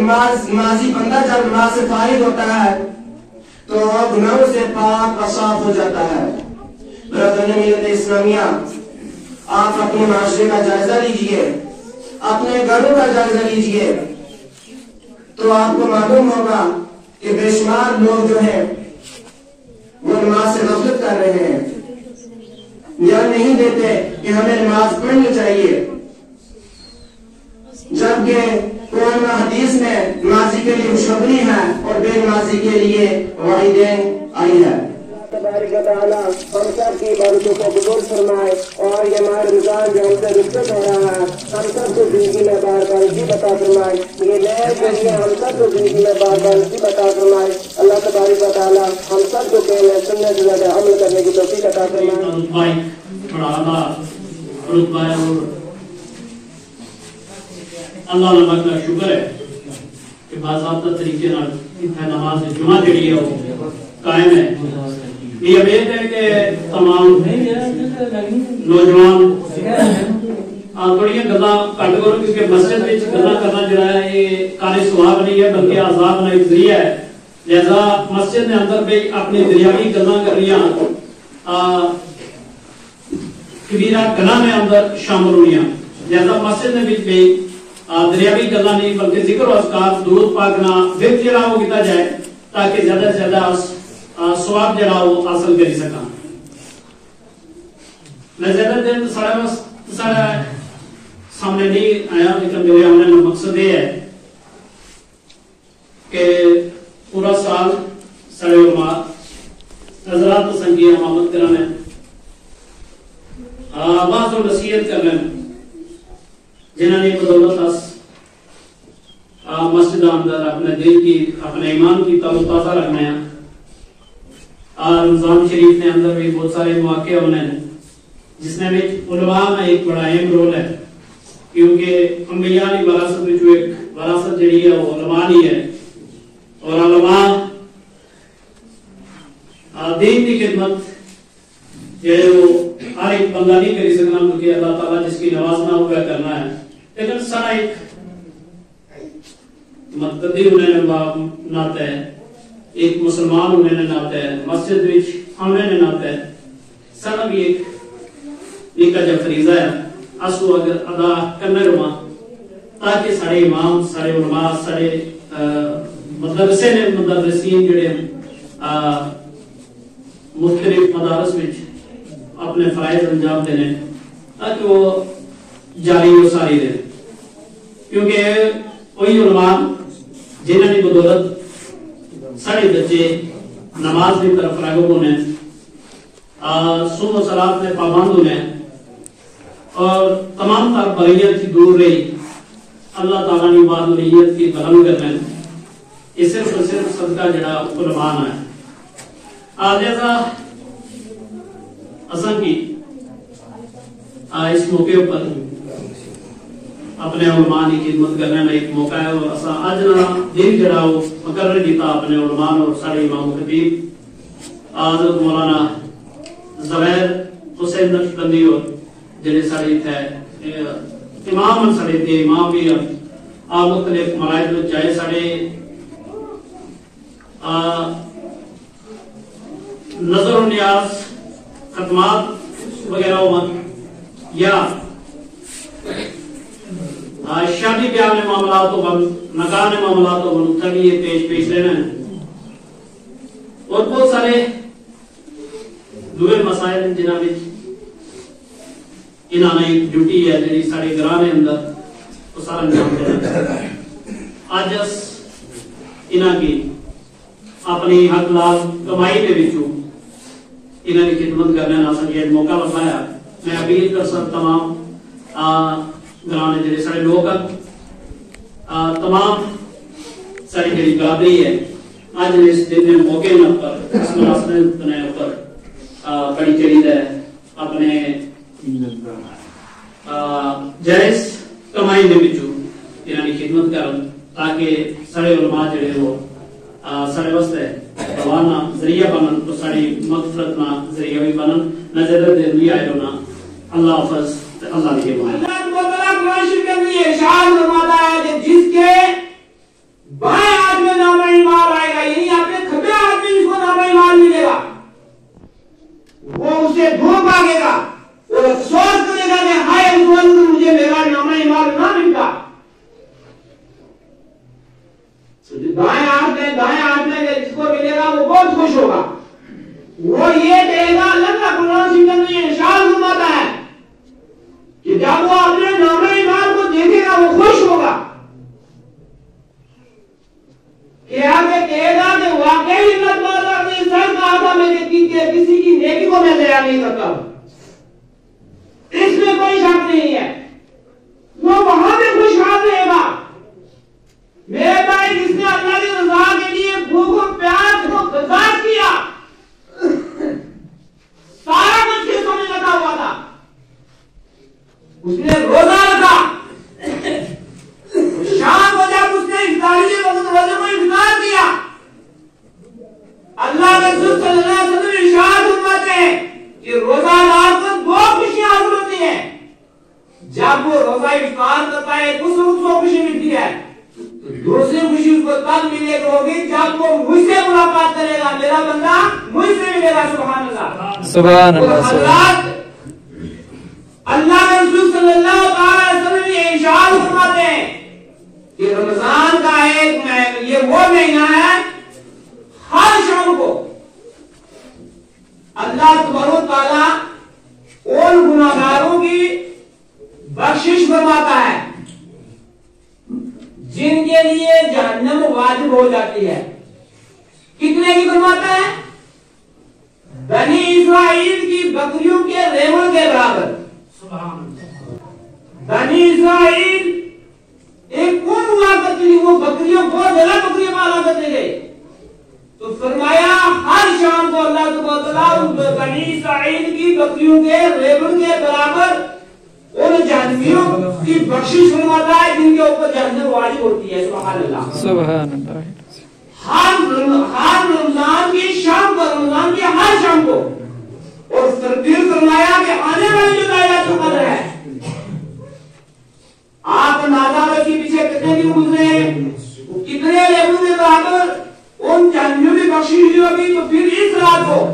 نمازی بندہ جب نماز سے فارغ ہوتا ہے تو گناہوں سے پاک اور صاف ہو جاتا ہے۔ برادران ملت اسلامیہ، آپ اپنے معاشرے کا جائزہ لیجئے، اپنے گھروں کا جائزہ لیجئے، تو آپ کو معلوم ہوگا کہ بے شمار لوگ جو ہیں وہ نماز سے غفلت کر رہے ہیں یا نہیں دیتے کہ ہمیں نماز پڑھنی چاہیے، جبکہ قرآن و حدیث میں نمازی کے لیے خوشخبری ہے اور بے نمازی کے لیے وعیدیں آئی ہے۔ تبارک و تعالیٰ ہم سب کی عبادتوں کو قبول فرمائے اور یہ ماہ رمضان جو ہم سے رخصت ہو رہا ہے ہم سب کو زندگی میں بار بار نصیب عطا فرمائے، یہ نئے ذریعے ہم سب کو زندگی میں بار بار نصیب عطا فرمائے۔ اللہ تبارک و تعالیٰ ہم سب کو کہنے سنت سے زیادہ عمل کرنے کی توفیق عطا فرمائے۔ اللہ نمک کا شکر ہے کہ باضابطہ طریقے نماز جمعہ جڑی ہے وہ قائم ہے۔ یہ امید ہے کہ تمام نوجوان تھوڑی گلا کٹ کرو، کیونکہ مسجد میں گلا کرنا جڑا ہے یہ کاری ثواب نہیں ہے بلکہ عذاب کا ایک ذریعہ ہے، لہذا مسجد میں اندر بھی اپنی دریاوی گلا کرنیاں کبیرہ گلا میں اندر شامل ہونیاں، لہذا مسجد میں بھی دریاوی گلا نہیں بلکہ ذکر و اذکار درود پاک نہ ذکر جڑا وہ کیتا جائے تاکہ زیادہ سے زیادہ ثواب جڑا وہ حاصل کر سکاں۔ میں زیادہ دیر سارا سامنے نہیں آیا، لیکن میرے آنے کا مقصد یہ ہے کہ پورا سال سارے علماء حضرات سنگی امامت کرانے آواز و نصیحت کرنے جنہوں نے بدولت مسجد اندر اپنے دل کی اپنے ایمان کی تر و تازہ رکھنا ہے۔ رمضان شریف نے اندر بھی بہت سارے مواقع ہونے ہیں جس میں علماء میں ایک بڑا اہم رول ہے، کیونکہ انبیاء کی وراثت میں جو ایک وراثت جڑی ہے وہ علماء ہی ہے، اور علماء دین کی خدمت جڑے وہ ہر ایک بندہ نہیں کر سکنا بلکہ اللہ تعالیٰ جس کی نوازنا ہوا کرنا ہے، لیکن سارا ایک مقتدی ہونے ناطے ہے، ایک مسلمان ہونے ناطے ہے، مسجد وچ آنے ناطے ہے، سارا بھی ایک ایک جو فریضہ ہے اسو اگر ادا کرنا رہا تاکہ سارے امام سارے علماء سارے مدرسے نے مدرسین جڑے مختلف مدارس وچ اپنے فرائض انجام دینے تاکہ وہ جاری و ساری رہے، کیونکہ وہی علماء جنہوں نے بدولت سارے بچے نماز کی طرف راغب ہونے، سنت و صلات میں پابند ہونے اور تمام تر بریت کی دور رہی اللہ تعالیٰ نے بعد نیت کی بلند کرنے، یہ صرف اور صرف صدقہ جڑا علماء ہے۔ لہذا اصل کی اس موقع پر اپنے علماء کی خدمت کرنے کا ایک موقع ہے، اور اسا اج نا دن جڑا وہ مقرر کیتا اپنے علماء اور سارے امام خطیب حضرت مولانا زبیر حسین نقشبندی اور جڑے سارے تھے امام سارے تھے امام بھی مختلف مراحل میں چاہے سارے نظر و نیاز ختمات وغیرہ ہو یا شادی بیاہ میں معاملات ہو بن نکاح میں معاملات ہو بن تبھی یہ پیش لینا ہے، اور بہت سارے دوئے مسائل جنہاں میں انہاں نے ایک ڈیوٹی ہے جنہی سارے گرانے اندر وہ سارا انجام دینا ہے۔ آج اس انہاں کی اپنی حق لال کمائی دے وچوں انہاں کی خدمت کرنے نہ سکے موقع لگایا۔ میں اپیل کر سب تمام گرانے جڑے سارے لوگ تمام ساری جڑی برادری ہے آج اس دن میں موقع نہ پر اس مناسبت نے اوپر بڑی چڑید ہے اپنے جائز کمائی دے وچوں انہاں کی خدمت کرن تاکہ سارے علماء جڑے وہ سارے واسطے روانہ ذریعہ بنن تو ساری مغفرت نہ ذریعہ بھی بنن نظر دے نہیں آئے ہونا۔ اللہ حافظ، اللہ کی امان۔ ارشاد فرماتا ہے کہ جس کے دائیں ہاتھ میں جس کو ملے گا وہ بہت خوش ہوگا. وہ یہ کہے گا, اللہ کا قرآن سننے میں ارشاد فرماتا ہے کہ جب وہ اپنے نام ایمان کو دیکھے گا وہ خوش ہوگا. کہ آگے کہے گا کہ واقعی اللہ تعالیٰ نے سر کہا تھا میں کہ کسی کی نیکی کو میں ضائع نہیں کرتا ہوں, اس میں کوئی شک نہیں ہے. وہ وہاں پہ خوشحال رہے گا. میرے بھائی جس نے اللہ کی رضا کے لیے بھوک اور پیاس کو برداشت کیا, سارا کچھ کے سامنے رکھا ہوا تھا, اس نے روزہ رکھا, شام کو جب اس نے افطاری وقت روزے کو افطار کیا, اللہ کے رسول صلی اللہ علیہ وسلم ارشاد فرماتے ہیں کہ روزہ دار کو دو خوشیاں حاصل ہوتی ہیں. جب وہ روزہ افطار کرتا ہے اس وقت کو خوشی ملتی ہے, دوسری خوشی اس کو تب ملے گی ہوگی جب وہ مجھ سے ملاقات کرے گا, میرا بندہ مجھ سے ملے گا. سبحان اللہ, سبحان اللہ. اللہ کے رسول صلی اللہ علیہ وسلم یہ ارشاد فرماتے ہیں کہ رمضان کا ایک یہ وہ مہینہ ہے, ہر شام کو اللہ تبارک و تعالیٰ ان گناہگاروں کی بخشش فرماتا ہے جن کے لیے جہنم واجب ہو جاتی ہے. کتنے کی فرماتا ہے؟ بنی اسرائیل کی بکریوں کے ریوڑ کے برابر. بنی اسرائیل ایک کون ہوا کرتی تھی, وہ بکریوں بہت زیادہ بکریاں پالا کرتے تھے. تو فرمایا ہر شام کو اللہ تبارک بنی اسرائیل کی بکریوں کے ریوڑ کے برابر ان جہنمیوں کی بخشش فرماتا ہے جن کے اوپر جہنم واجب ہوتی ہے. سبحان اللہ, سبحان اللہ. ہر رمضان کی شام کو, رمضان کی ہر شام کو. اور پھر فرمایا کہ آنے والی جو لائلۃ القدر ہے, آپ اندازہ رکھیے پیچھے کتنے دن گزرے ہیں, کتنے لیبوں کے برابر ان جہنمیوں کی بخشش ہوگی. تو پھر اس رات کو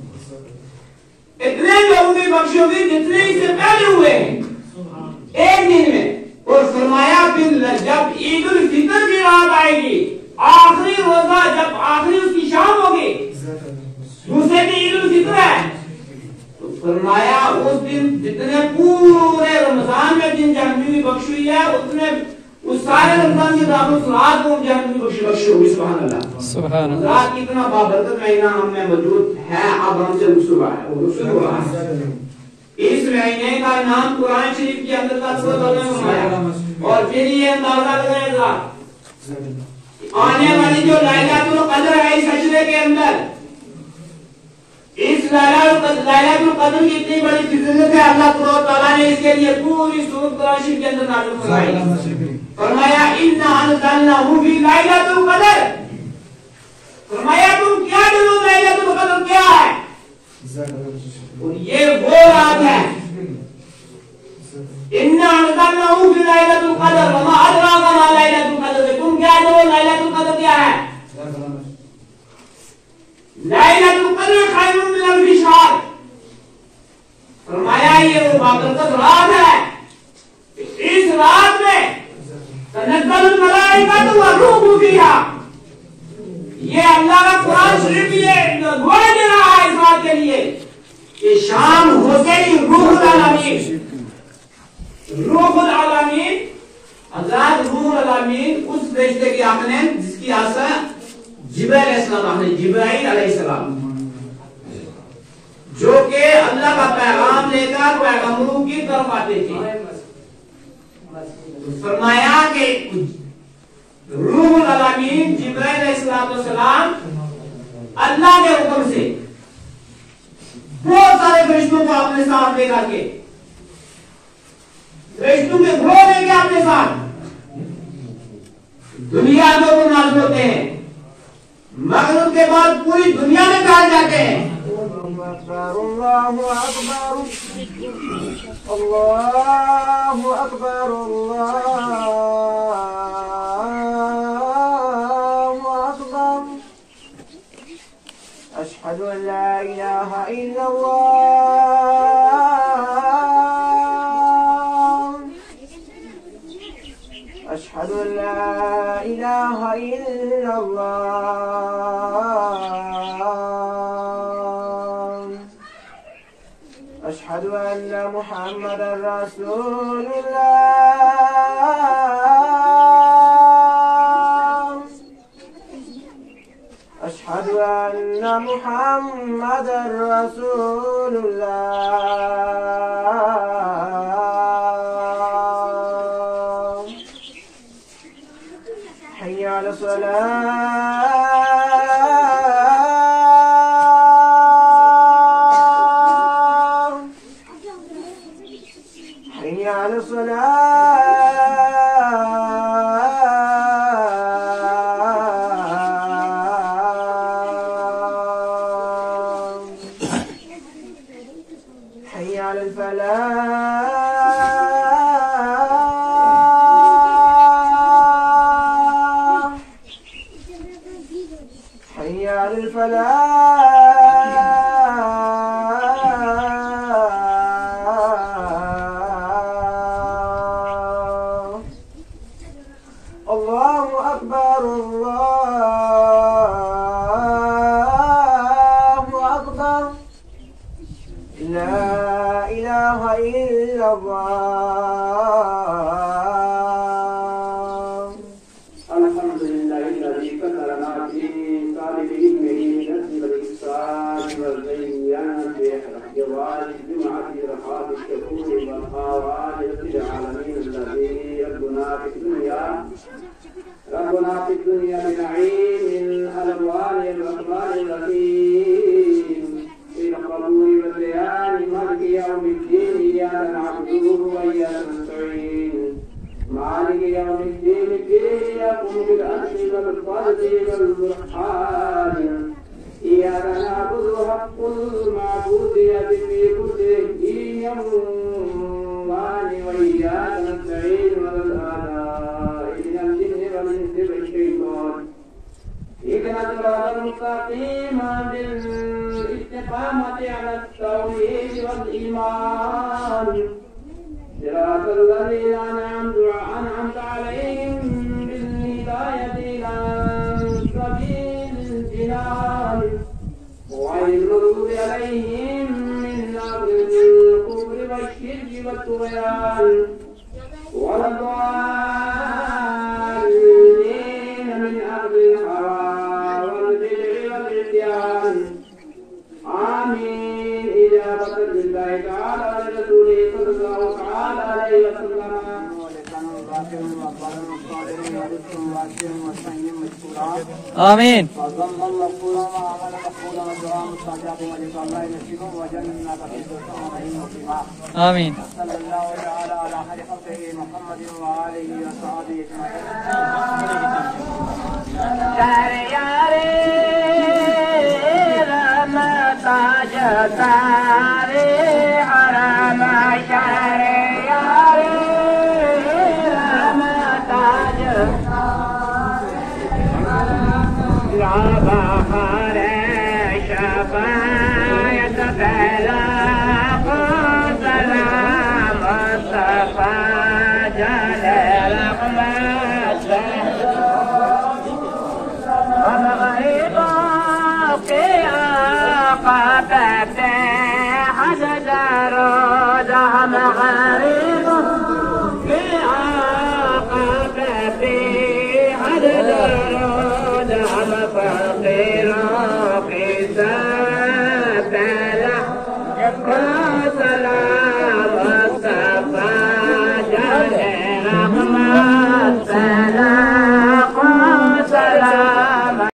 اتنے لوگوں کی بخشش ہوگی جتنے اس سے پہلے ہوئے ہیں ایک دن میں. اور فرمایا پھر جب عید الفطر کی رات آئے گی, آخری روزہ جب آخری اس کی شام ہوگی, دوسرے دن عید الفطر ہے, تو فرمایا اس دن جتنے پورے رمضان میں جن جہنمیوں کی بخشش ہوئی ہے اتنے اس سارے رمضان کے دوران اس رات کو جہنمیوں کی بخشش ہوگی. سبحان اللہ, سبحان اللہ. رات کتنا بابرکت مہینہ ہم میں موجود ہے, اب ہم سے رسول ہوا ہے. اس مہینے کا نام قرآن شریف کے اندر کا سورۃ القمر. اور پھر یہ اندازہ لگائے گا آنے والی جو لائلۃ القدر ہے اس اشرے کے اندر, اس لائلۃ القدر کی اتنی بڑی فضیلت ہے, اللہ تعالیٰ نے اس کے لیے پوری سورۃ قرآن شریف کے اندر نازل فرمائی. فرمایا اِنَّا أَنزَلْنَاهُ فِي لَيْلَةِ الْقَدْرِ. فرمایا تم کیا جانو لائلۃ القدر کیا ہے, اور یہ وہ رات ہے. اِنَّا أَنزَلْنَاهُ فِي لَيْلَةِ الْقَدْرِ وَمَا أَدْرَاكَ مَا لَيْلَةُ الْقَدْرِ. تم کیا جانو لائلۃ القدر کیا ہے؟ لَيْلَةُ الْقَدْرِ خَيْرٌ مِنَ أَلْفِ شَهْرٍ. فرمایا یہ وہ بابرکت رات ہے, اس رات میں تنزل الملائکۃ والروح فیہا. یہ اللہ کا قرآن شریف یہ گویا دے رہا ہے اس بات کے لیے کہ شام ہوتے ہی روح العالمین, روح العالمین حضرات روح العالمین اس فرشتے کی آپ نے جس کی آسا جبرائیل علیہ السلام نے, جبرائیل علیہ السلام جو کہ اللہ کا پیغام لے کر پیغمبروں کی طرف آتے تھے. فرمایا کہ روح العالمین جبرائیل علیہ السلام اللہ کے حکم سے بہت سارے فرشتوں کو اپنے ساتھ لے کر کے, فرشتوں کے گروہ لے کے اپنے ساتھ دنیا میں وہ نازل ہوتے ہیں, مگر ان کے بعد پوری دنیا میں پھیل جاتے ہیں. اللہ اکبر, اللہ اکبر, اللہ اکبر. اشہد ان لا الہ الا اللہ, اشہد ان لا الہ إله إلا الله أشهد أن محمدا رسول الله أشهد أن محمدا رسول الله حي على الصلاة حي على الصلاة حي على الفلاح حي على الفلاح الله أكبر الله أكبر لا إله إلا الله الحمد لله الذي كثرنا في طالب علمه نسب الإحسان والبيان بإحتضار الجمعة رحاب الشكور والآوان رب العالمين الذي ربنا في الدنيا بنعيم الألوان الرحمن الرحيم في القبول والبيان مالك يوم الدين إياك نعبده وإياك نستعين مالك يوم الدين إياكم بالأمن والفضل والبرهان إياك نعبد حق المعبود في كل دين وإياك نستعين على الأعداء من الجن والإنس والشيطان اهدنا الصراط المستقيم بالاستقامة على التوحيد والإيمان صراط الذين أنعمت عليهم بالهداية إلى سبيل الجنان غير المغضوب عليهم من أهل الكفر والشرك والطغيان ولا الضالين من أهل الهوى والبدع والعصيان آمين إجابة لله تعالى ولرسوله صلى الله تعالى عليه وسلم آمين وضم المغفور وعمل مقبولا ودعاء مستجاب ولقاء الله نصيبا وجنة في الدنيا ونعيم مقيما آمين صلى الله تعالى على خير خلقه محمد وآله وصحبه حسد رودهم غريب